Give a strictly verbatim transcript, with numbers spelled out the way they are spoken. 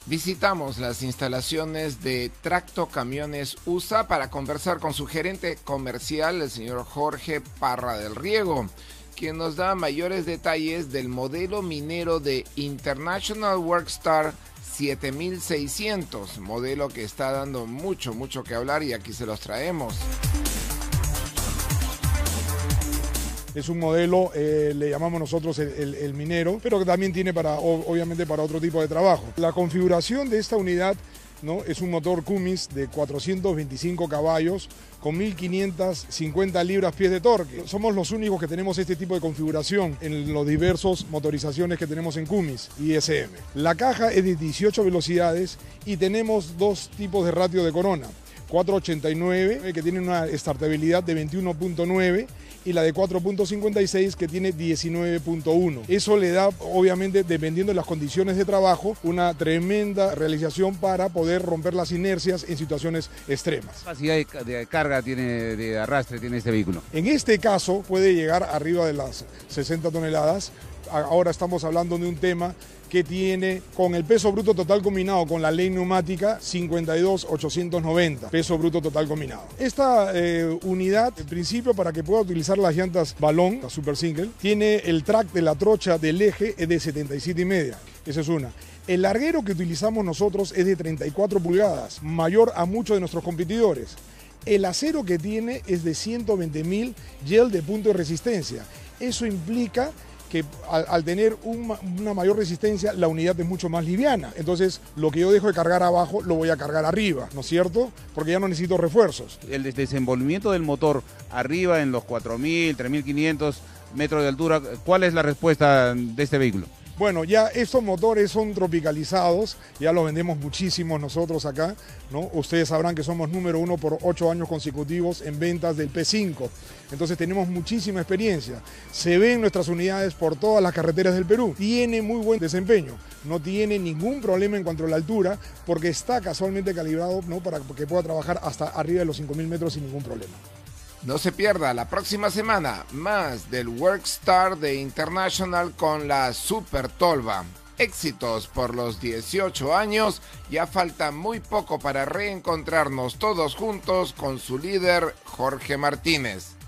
Visitamos las instalaciones de Tracto Camiones U S A para conversar con su gerente comercial, el señor Jorge Parra del Riego, quien nos da mayores detalles del modelo minero de International Workstar siete mil seiscientos, modelo que está dando mucho, mucho que hablar y aquí se los traemos. Es un modelo, eh, le llamamos nosotros el, el, el minero, pero que también tiene para, obviamente para otro tipo de trabajo. La configuración de esta unidad, ¿no?, es un motor Cummins de cuatrocientos veinticinco caballos con mil quinientas cincuenta libras-pies de torque. Somos los únicos que tenemos este tipo de configuración en los diversos motorizaciones que tenemos en Cummins y S M. La caja es de dieciocho velocidades y tenemos dos tipos de ratio de corona. cuatro ochenta y nueve, que tiene una startabilidad de veintiuno punto nueve, y la de cuatro punto cincuenta y seis, que tiene diecinueve punto uno. Eso le da, obviamente, dependiendo de las condiciones de trabajo, una tremenda realización para poder romper las inercias en situaciones extremas. ¿Qué capacidad de carga tiene, de arrastre tiene este vehículo? En este caso puede llegar arriba de las sesenta toneladas. Ahora estamos hablando de un tema que tiene, con el peso bruto total combinado con la ley neumática, cincuenta y dos mil ochocientos noventa, peso bruto total combinado. Esta eh, unidad, en principio, para que pueda utilizar las llantas balón, la Super Single, tiene el track de la trocha del eje es de setenta y siete y media, esa es una. El larguero que utilizamos nosotros es de treinta y cuatro pulgadas, mayor a muchos de nuestros competidores. El acero que tiene es de ciento veinte mil gel de punto de resistencia. Eso implica que al, al tener un, una mayor resistencia, la unidad es mucho más liviana. Entonces, lo que yo dejo de cargar abajo, lo voy a cargar arriba, ¿no es cierto? Porque ya no necesito refuerzos. El desenvolvimiento del motor arriba en los cuatro mil, tres mil quinientos metros de altura, ¿cuál es la respuesta de este vehículo? Bueno, ya estos motores son tropicalizados, ya los vendemos muchísimos nosotros acá, ¿no? Ustedes sabrán que somos número uno por ocho años consecutivos en ventas del P cinco. Entonces tenemos muchísima experiencia. Se ven nuestras unidades por todas las carreteras del Perú. Tiene muy buen desempeño, no tiene ningún problema en cuanto a la altura, porque está casualmente calibrado, ¿no?, para que pueda trabajar hasta arriba de los cinco mil metros sin ningún problema. No se pierda la próxima semana más del Workstar de International con la Super Tolva. Éxitos por los dieciocho años, ya falta muy poco para reencontrarnos todos juntos con su líder Jorge Martínez.